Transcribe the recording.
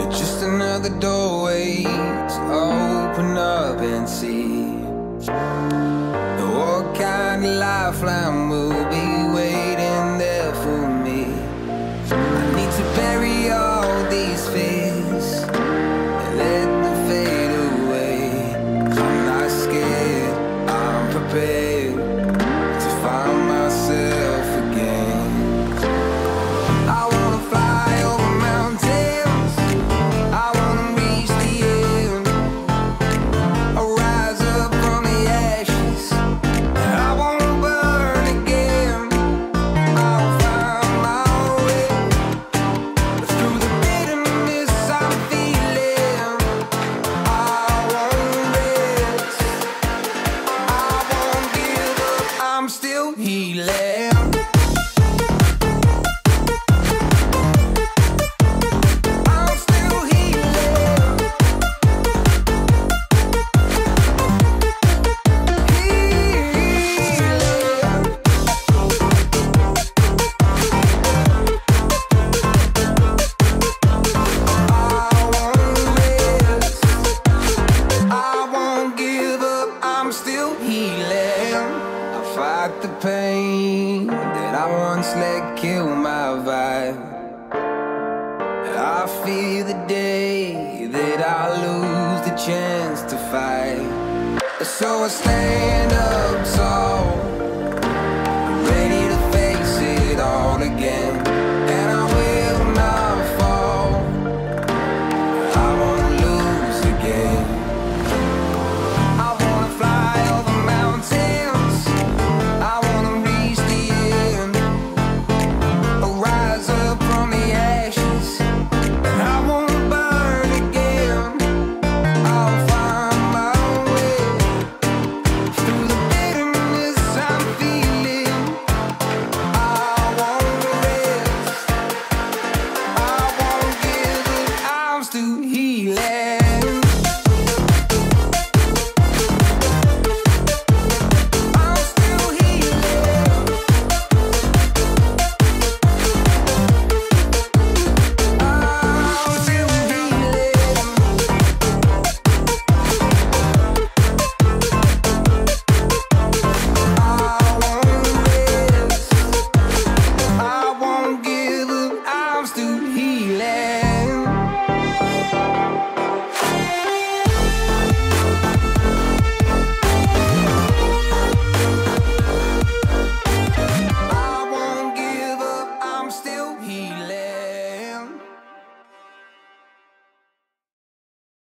just another doorway to open up and see what kind of lifeline will be waiting there for me. I need to bury all these fears and let them fade away. I'm not scared, I'm prepared to find myself again. I wanna fly over mountains, I wanna reach the end. I'll rise up from the ashes, I wanna burn again. I'll find my way through the bitterness I'm feeling. I won't rest, I won't give up, I'm still healing. I'm still healing. I fight the pain that I once let kill my vibe. I fear the day that I lose the chance to fight. So I stand up tall